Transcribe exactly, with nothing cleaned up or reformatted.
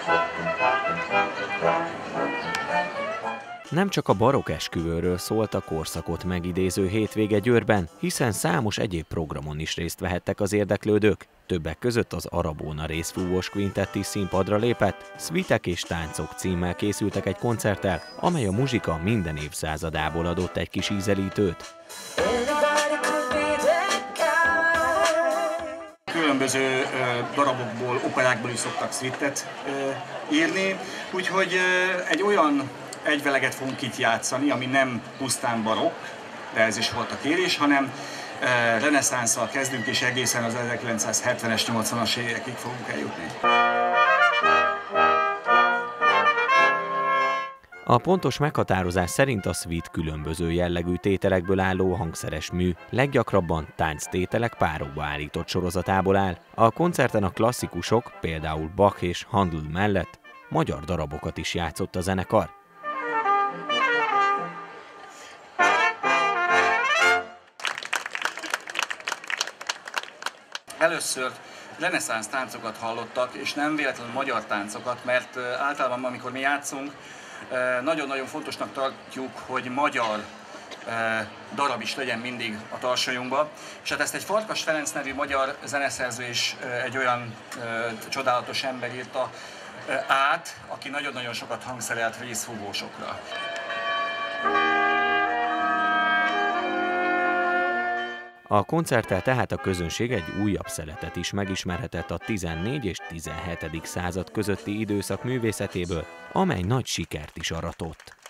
Nem csak a barokk esküvőről szólt a korszakot megidéző hétvége Győrben, hiszen számos egyéb programon is részt vehettek az érdeklődők. Többek között az Arabóna részfúvós kvintett is színpadra lépett, Szvitek és táncok címmel készültek egy koncerttel, amely a muzsika minden évszázadából adott egy kis ízelítőt. Különböző darabokból, operákból is szoktak szvittet írni, úgyhogy egy olyan egyveleget fogunk itt játszani, ami nem pusztán barokk, de ez is volt a kérés, hanem reneszánsszal kezdünk, és egészen az ezerkilencszázhetvenes, nyolcvanas évekig fogunk eljutni. A pontos meghatározás szerint a szvit különböző jellegű tételekből álló hangszeres mű, leggyakrabban tánctételek párokba állított sorozatából áll. A koncerten a klasszikusok, például Bach és Handel mellett magyar darabokat is játszott a zenekar. Először reneszánsz táncokat hallottak, és nem véletlenül magyar táncokat, mert általában, amikor mi játszunk, nagyon-nagyon fontosnak tartjuk, hogy magyar darab is legyen mindig a tarsolyunkban. És hát ezt egy Farkas Ferenc nevű magyar zeneszerző és egy olyan csodálatos ember írta át, aki nagyon-nagyon sokat hangszerelt részfúvósokra. A koncerttel tehát a közönség egy újabb szeletet is megismerhetett a tizennégy és tizenhetedik század közötti időszak művészetéből, amely nagy sikert is aratott.